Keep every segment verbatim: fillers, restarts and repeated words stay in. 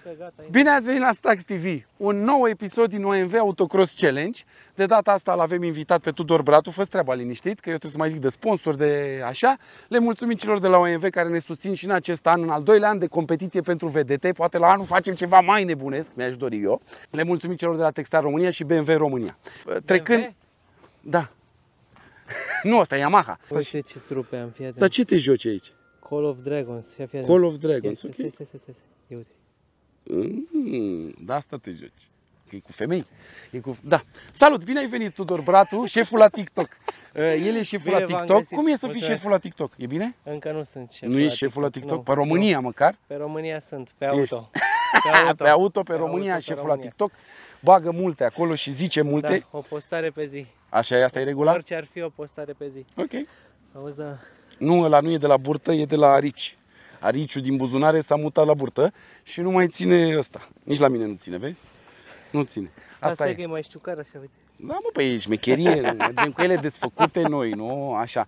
că gata. Bine ați venit la Stax T V, un nou episod din O M V Autocross Challenge. De data asta l-avem invitat pe Tudor Bratu, fă treaba liniștit, că eu trebuie să mai zic de sponsor, de așa. Le mulțumim celor de la O M V care ne susțin și în acest an, în al doilea an de competiție pentru vedete. Poate la anul facem ceva mai nebunesc, mi-aș dori eu. Le mulțumim celor de la Textar România și B M W România. Trecând... B M W? Da. Nu, ăsta e Yamaha. Uite ce trupe am, fii atent. Dar ce te joci aici? Call of Dragons, ia fii atent. Call of Dragons, ok. Stai, stai, stai, stai. Ia uite. Mm, da, asta te joci. Că e cu femei. E cu... Da. Salut, bine ai venit, Tudor Bratu, șeful la TikTok. El e șeful Bine la TikTok. găsit. Cum e să fii Mulțumesc. șeful la TikTok? E bine? Încă nu sunt șeful Nu la ești șeful la TikTok? Nu, Pe România nu. măcar? Pe România sunt, pe Ești. auto. Pe auto, Pe auto, pe Pe România, auto, pe șeful România. la TikTok. Bagă multe acolo și zice multe. Da, o postare pe zi. Așa e, asta e regula? Orice ar fi o postare pe zi. Ok. Auzi, da. Nu, ăla nu e de la burtă, e de la arici. Ariciul din buzunare s-a mutat la burtă și nu mai ține ăsta. Nici la mine nu ține, vezi? Nu ține. Asta, Asta e. e că e mai știucar așa, uite. Da, mă, pe e șmecherie, nu? Mergem cu ele desfăcute noi, nu? Așa.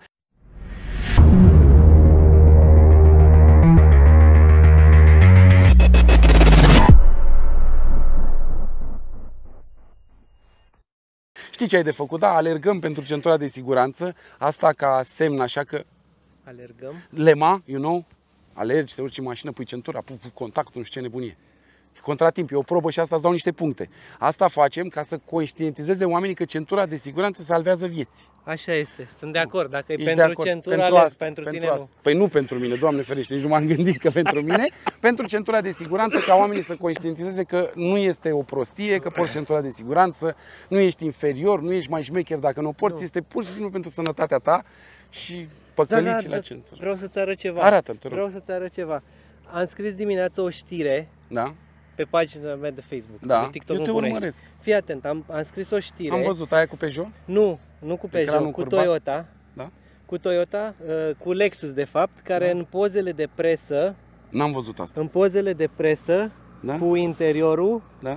Știi ce ai de făcut? Da, alergăm pentru centura de siguranță, asta ca semn, așa că Alergăm. lema, you know, alergi, te urci în mașină, pui centura, pui contactul, nu știu ce nebunie. E contratimp, e o probă și asta îți dau niște puncte. Asta facem ca să conștientizeze oamenii că centura de siguranță salvează vieți. Așa este, sunt de acord. Dacă e Ești pentru de acord? centura, pentru alerg, asta, pentru, pentru tine asta. nu. Păi nu pentru mine, Doamne ferește, nici nu m-am gândit că pentru mine. Pentru centura de siguranță, ca oamenii să conștientizeze că nu este o prostie, că porți centura de siguranță, nu ești inferior, nu ești mai șmecher dacă nu o porți, Nu. este pur și simplu pentru sănătatea ta și Da, păcălicii da, la da, centură. vreau să-ți arăt ceva. Arată-mi, te rog. Vreau să-ți arăt ceva. Am scris dimineața o știre Da? pe pagina mea de Facebook. Da, de TikTok eu nu te puneai. urmăresc. Fii atent, am, am scris o știre. Am văzut aia cu Peugeot? Nu, nu cu Ecranul Peugeot, cu curbat? Toyota. Da? Cu Toyota, uh, cu Lexus de fapt, care Da. în pozele de presă, N-am văzut asta. în pozele de presă, Da? cu interiorul, Da?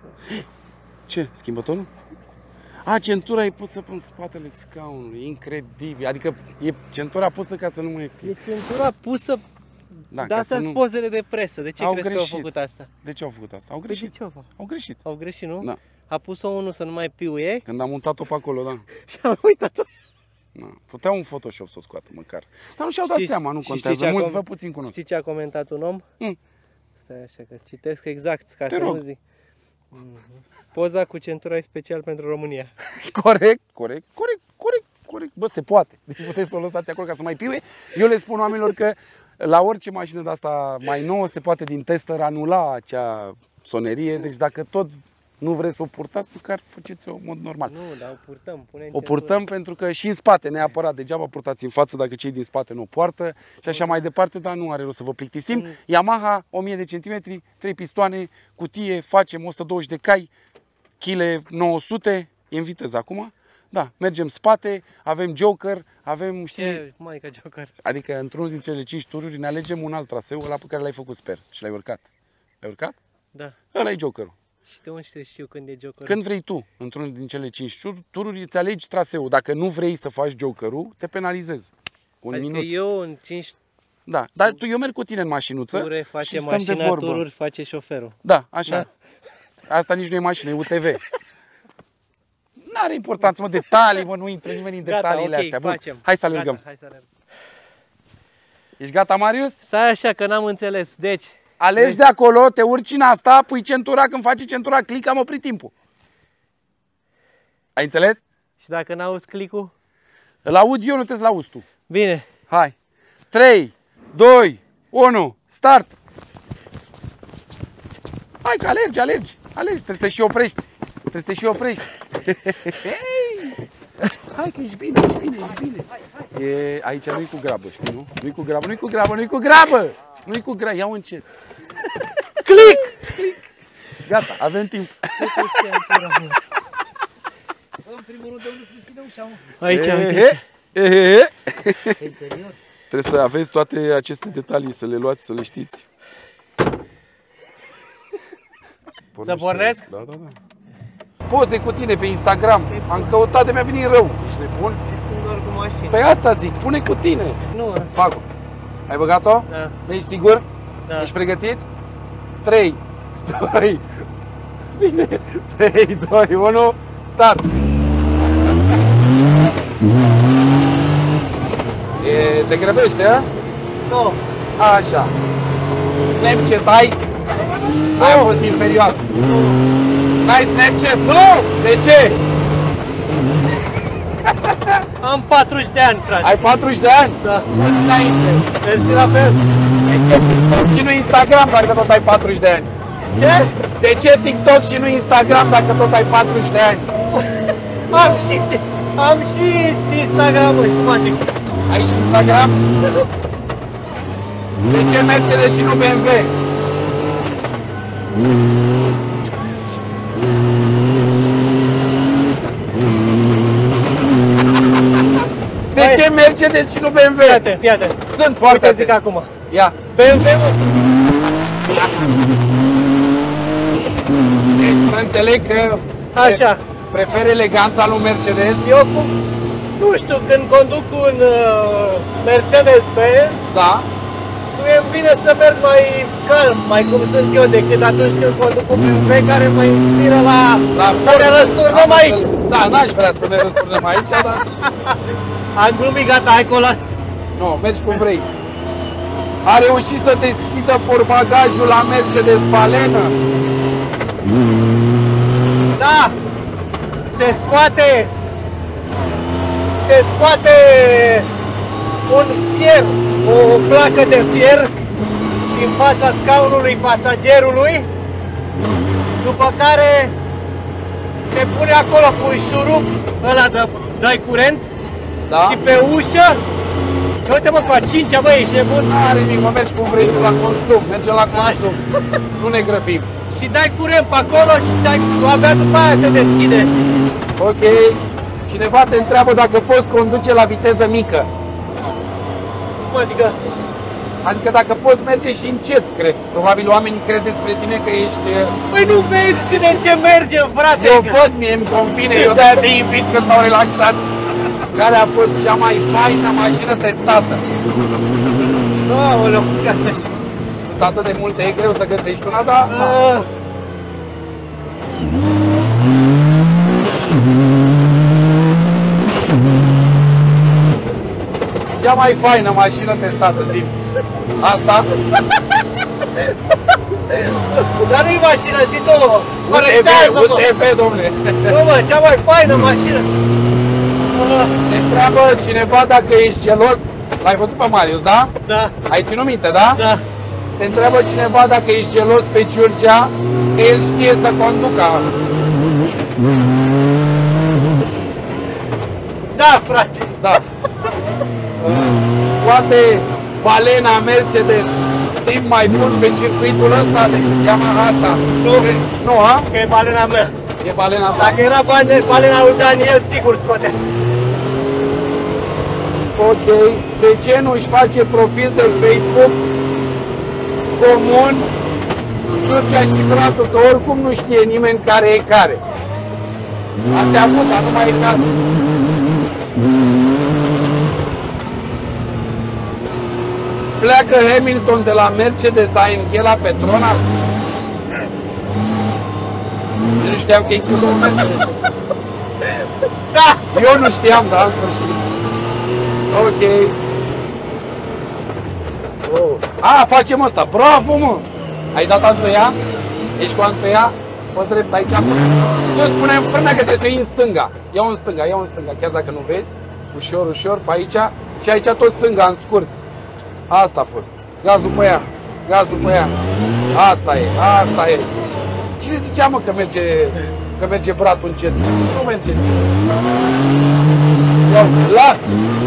Ce? Schimbătorul? A, centura e pusă în spatele scaunului, incredibil. Adică e centura pusă ca să nu mai fie. e centura pusă, Da, da, ca astea să sunt nu... pozele de presă. De ce Au crezi greșit. că au făcut asta? De ce au făcut asta? Au Păi greșit. de ce au făcut? Au greșit. Au greșit, nu? Da. A pus-o unul să nu mai piuie Când am montat-o pe acolo, da. și am uitat-o. Da. Puteau un Photoshop să o scoată măcar. Dar nu și-au dat Știi- seama, nu și contează. știi ce Mulți acum- vă puțin cunosc. Știi ce a comentat un om? Mm. Stai așa că citesc exact, ca Te să rog. nu zic. Mhm. Poza cu centura e special pentru România. Corect, corect, corect, corect, corect. Bă, se poate. Deci puteți să o lăsați acolo ca să mai piuie. Eu le spun oamenilor că la orice mașină de asta mai nouă se poate din tester anula acea sonerie. Deci dacă tot nu vreți să o purtați, măcar faceți-o în mod normal. Nu, dar o purtăm, punem O purtăm pentru că și în spate, neapărat, degeaba purtați în față dacă cei din spate nu o poartă și așa mai departe, dar nu are rost să vă plictisim. Mm. Yamaha, o mie de centimetri, trei pistoane, cutie, facem o sută douăzeci de cai, kile nouă sute, e în viteză acum. Da, mergem spate, avem Joker, avem, știi, Ce, mai ca Joker. adică într-unul din cele cinci tururi ne alegem un alt traseu, ăla pe care l-ai făcut, sper, și l-ai urcat. L-ai urcat? Da. Ăla e Jokerul. Și de unde știu când e Joker? Când vrei tu, într-unul din cele cinci tururi, îți alegi traseul. Dacă nu vrei să faci Joker-ul, te penalizezi. Un adică minut. eu în cinci Da, dar tu, eu merg cu tine în mașinuță ture și face stăm de mașina, vorbă. tururi face șoferul. Da, așa. Asta nici nu e mașină, e U T V. N-are importanță, mă, detalii, mă, nu intră nimeni în Gata, detaliile ok, astea. Bun, facem. hai să alergăm. Gata, hai să alergăm. Ești gata, Marius? Stai așa că n-am înțeles. Deci, Alegi deci de acolo, te urci în asta, pui centura, când faci centura, click, am oprit timpul. Ai înțeles? și dacă n-auzi clicul? Îl aud eu, nu trebuie să-l auzi tu. Bine. Hai. trei, doi, unu, start! Hai că alergi, alergi, alergi, trebuie să te și oprești. Trebuie să te și oprești. Hey! Hai că ești bine, ești bine, ești bine. E, aici nu-i cu grabă, știi, nu? Nu-i cu grabă, nu-i cu grabă, nu-i cu grabă! Nu-i cu grabă, ia-o încet. Click! Click! Gata, avem timp. În primul rând, de unde se deschide ușa, mă? Aici, Ehe, uite. ehe. Pe interior. Trebuie să aveți toate aceste detalii, să le luați, să le știți. Să pornesc? Da, da, da. Poze cu tine pe Instagram. Am căutat de mi-a venit rău. Ești nebun? Sunt doar cu mașini. Păi asta zic, pune cu tine. Nu, Fac-o. Ai băgat-o? da, Ești sigur? da. Ești pregătit? trei, doi, bine, trei, doi, unu, start! E, te grăbește, a? Nu. Așa. Snapchat ai? Aia a fost inferior. N-ai Snapchat? Nu! De ce? Am patruzeci de ani, frate. Ai patruzeci de ani? Da. Mulți înainte. Mersi la fel. De ce TikTok și nu Instagram dacă tot ai patruzeci de ani? Ce? De ce TikTok și nu Instagram dacă tot ai patruzeci de ani? Am și, am și Instagram, cum adică? Ai și Instagram? De ce Mercedes și nu B M W? De ce Mercedes și nu B M W? Fii atent, fii atent. Sunt foarte Uite, zic acum. Ia. B M W-ul. Deci să înțeleg că Așa. prefer eleganța lui Mercedes. Eu cum, nu știu, când conduc un uh, Mercedes-Benz, Da. îmi vine să merg mai calm, mai cum sunt eu, decât atunci când conduc un B M W care mă inspiră la, La să ne răsturnăm aici. Da, n-aș vrea să ne răsturnăm aici, dar Am glumit, gata, hai că o las. nu, mergi cum vrei. A reușit să deschidă portbagajul la Mercedes Balenă. Da! Se scoate Se scoate un fier, o placă de fier din fața scaunului pasagerului, după care se pune acolo cu un șurub ăla de dai curent, Da? și pe ușă, uite mă, cu a cincea, băi, ești nebun, N-are nimic, mă, mergi cum vrei tu la consum, mergem la consum. Nu ne grăbim. și dai curent pe acolo și dai, abia după aia se deschide. Ok. Cineva te întreabă dacă poți conduce la viteză mică. Cum adică? Adică dacă poți merge și încet, cred. Probabil oamenii cred despre tine că ești... Păi nu vezi cât de ce mergem, frate? Eu văd, mie îmi convine, eu de-aia te invit când m-au relaxat. Care a fost cea mai faină mașină testată? Aoleu, ca să-și... Sunt atât de multe, e greu să găsești una, dar... Ah, Cea mai faină mașină testată, zi. Asta? dar nu-i mașină, zi tu! Un Corectează, T V, mă! un T V, domnule. Nu, mă, cea mai faină mașină! Ah, Te întreabă cineva dacă ești gelos. L-ai văzut pe Marius, da? da, Ai ținut minte, da? da. Te întreabă cineva dacă ești gelos pe Giurgea, că el știe să conducă. Da, frate! Da. Poate balena Mercedes timp mai bun pe circuitul ăsta decât Yamaha asta. Nu, Nu, a? că e balena mea. E balena ta. Dacă era bane- balena lui Daniel, sigur scotea. Ok. De ce nu își face profil de Facebook comun Giurgea și Bratul, că oricum nu știe nimeni care e care. Ați avut, dar nu mai e cazul. Pleacă Hamilton de la Mercedes A M G la Petronas? Eu nu știam că există două Mercedes. Da! Eu nu știam, dar în sfârșit. Ok. Oh. A, facem asta. Bravo, mă! Ai dat întâia? Ești cu întâia? Pe drept, aici. Eu spunem frână că trebuie să iei în stânga. Ia-o în stânga, ia-o în stânga, chiar dacă nu vezi. Ușor, ușor, pe aici. Și aici tot stânga, în scurt. Asta a fost. Gazul pe ea. Gazul pe ea. Asta e, asta e. Cine zicea, mă, că merge, că merge bratul încet? Nu merge. Ia-o, lat!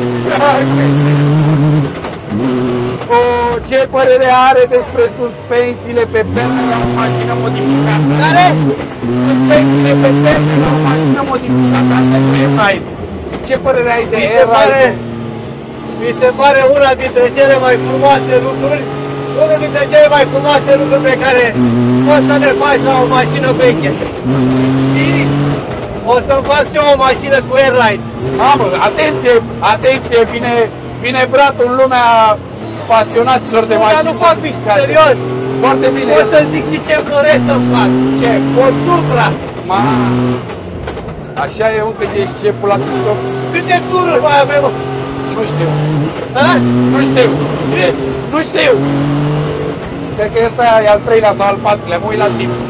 O, ce părere are despre suspensiile pe perne la o mașină modificată? Care? Suspensiile pe perne la o mașină modificată pentru airride. Ce părere ai de Mi se pare, airride? mi se pare una dintre cele mai frumoase lucruri, unul dintre cele mai frumoase lucruri pe care poți să le faci la o mașină veche. Și o să-mi fac și eu o mașină cu airride. Mamă, atenție, atenție, vine, vine bratul în lumea pasionaților de Nu, dar mașini nu fac mici, modificate. serios, Foarte bine. Pot să zic și ce doresc să fac. Ce? O supra. Ma... Așa e încă ești șeful la TikTok? Câte tururi mai avem? Nu știu. Ha? Nu știu. Nu știu. Cred că ăsta e al treilea sau al patrulea. Mă uit la timp.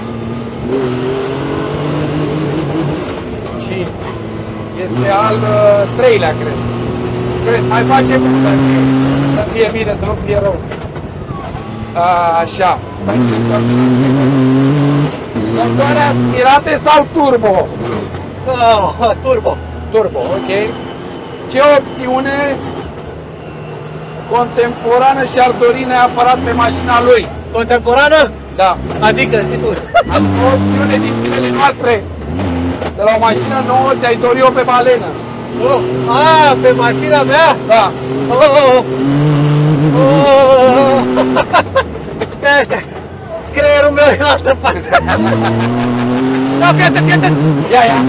Și este al uh, treilea, cred. Cred. Mai facem să fie, să fie bine, să nu fie rău. A, așa. Motoare aspirate sau turbo? Oh, turbo. Turbo, ok. Ce opțiune contemporană și-ar dori neapărat pe mașina lui? Contemporană? Da. Adică, zi tu. O opțiune din zilele noastre. De la o mașină nouă ți-ai dori-o pe balenă. Oh, a, pe mașina mea? Da. Oh, oh, oh. Stai așa. Creierul meu e în altă parte. Da, fiată, fiată. Ia, ia.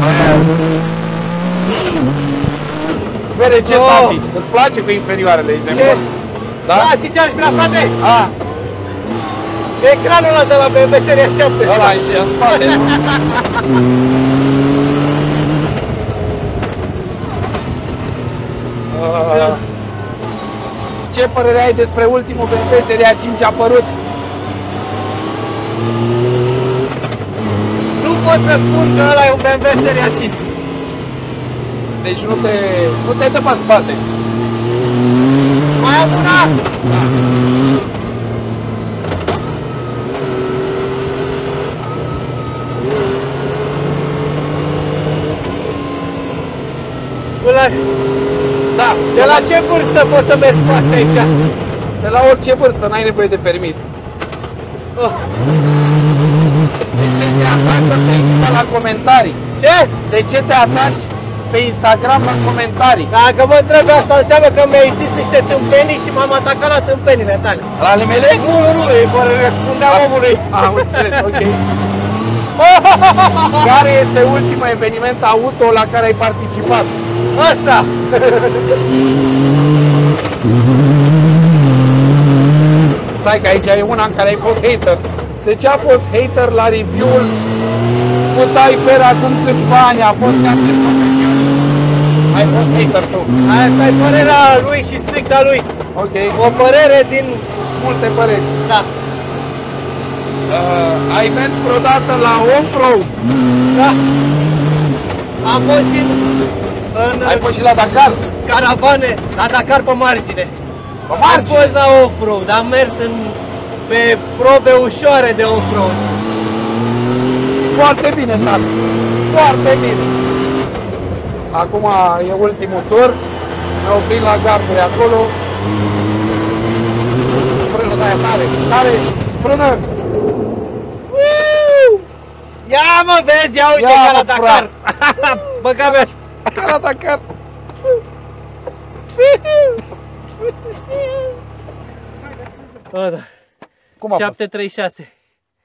Vere ce Oh. tati. Îți place cu inferioarele, ești Ce? nebun? Da? Da, știi ce aș vrea, frate? A, Ecranul ăla de la B M W seria șapte. ăla e și în spate. Uh, Ce părere ai despre ultimul B M W seria cinci apărut? Nu pot să spun că ăla e un B M W seria cinci. Deci nu te, nu te dă pe spate. Mai am una! Până... Da, De la ce vârstă poți să mergi cu asta aici? de la orice vârstă, n-ai nevoie de permis. Oh. De ce te ataci pe Instagram la comentarii? Ce? De ce te ataci pe Instagram la comentarii? Dacă mă întreb asta, înseamnă că mi-ai zis niște tâmpenii și m-am atacat la tâmpenile tale. La ale mele? Nu, nu, nu, e fără răspundea omului. Am înțeles, ok. Care este ultimul eveniment auto la care ai participat? Asta! Stai că aici e una în care ai fost hater. De ce a fost hater la review-ul cu Typer acum câțiva ani? A fost ca pe profesiune. Ai fost hater tu. Asta e părerea lui și stricta lui. Ok. O părere din... Multe păreri. Da. Uh, ai mers vreodată la off-road? Da. Am fost și în Ai fost și la Dakar? caravane, la Dakar pe margine. Pe Am margine? fost la off-road, am mers în, pe probe ușoare de off-road. Foarte bine, tată. Foarte bine. Acum e ultimul tur. Ne oprim la garduri acolo. Frână de aia tare. Tare. Frână. Ia mă, vezi, ia uite Ia, ca la mă, Dakar. Băga mea. Ca la Dakar. O, da. Cum a fost? șapte trei șase.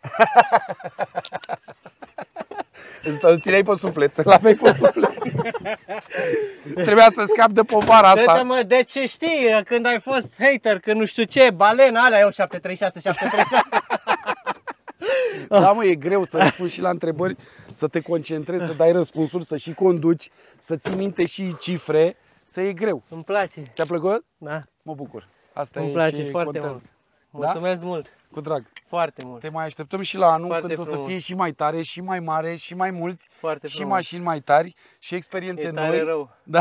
Îl țineai pe suflet. L-aveai pe suflet. Trebuia să scapi de povara Deci, asta. mă, deci știi, când ai fost hater, că nu știu ce, balena alea, eu șapte trei șase, șapte trei șase. Da, mă, e greu să răspunzi și la întrebări, să te concentrezi, să dai răspunsuri, să și conduci, să ții minte și cifre, să e greu. Îmi place. Ți-a plăcut? Da, Mă bucur. Asta îmi e place ce foarte contează. mult. Mulțumesc mult. Cu drag. Foarte mult. Te mai așteptăm și la anul, Foarte când o să frumos. fie și mai tare, și mai mare, și mai mulți, Foarte și frumos. mașini mai tari, și experiențe E tare noi. rău. Da.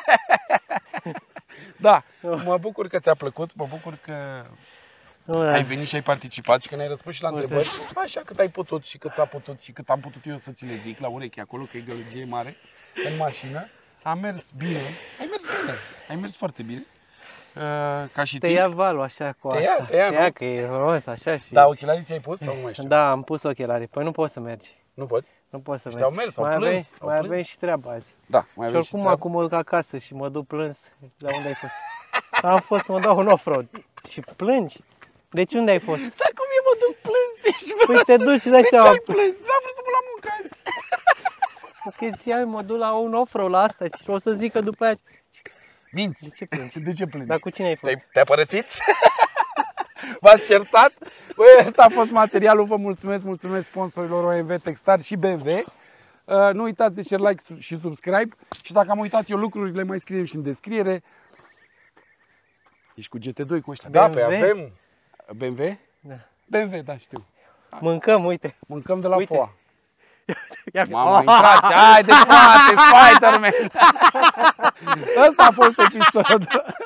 Da, mă bucur că ți-a plăcut, mă bucur că Nu, da. ai venit și ai participat și că ne-ai răspuns și la Mulțumesc. întrebări. Așa cât ai putut și cât ți-a putut și cât am putut eu să ți le zic la ureche acolo, că e gălăgie mare, în mașină. Am mers bine. Ai mers bine. Ai mers foarte bine. Uh, ca și Te timp. ia valul așa cu Te asta. ia, te ia, nu? că e frumos așa și... Da, ochelarii ți-ai pus sau nu mai știu? Da, am pus ochelarii. Păi nu poți să mergi. Nu poți? Nu poți să Și mergi. s-au mers, au mai plâns, avem, au mai plâns. avem și treaba azi. Da, mai Și aveți și oricum treabă. acum mă duc acasă și mă duc plâns. La unde ai fost? Am fost să mă dau un off-road. Și plângi? Deci unde ai fost? Dar cum e, mă duc plâns? Ești Păi te duci și dai De ce seama. ai plâns? N-am vrut să mă la muncă azi. Că ți mă duc la un off-road la asta și o să zică după aia. Minți. De ce plângi? De ce plângi? Dar cu cine ai fost? Te-ai- Te-a părăsit? V-ați certat? Băi, ăsta a fost materialul. Vă mulțumesc, mulțumesc sponsorilor O M V Techstar și B M W. Uh, nu uitați de share, like și subscribe. Și dacă am uitat eu lucrurile, mai scriem și în descriere. Ești cu G T doi cu ăștia? Da, pe avem. B M W? Da. B M W, da, știu. Mâncăm, uite. Mâncăm de la Uite. F O A. Mama, intrat. Hai de spate, Spider-Man. Ăsta a fost episodul.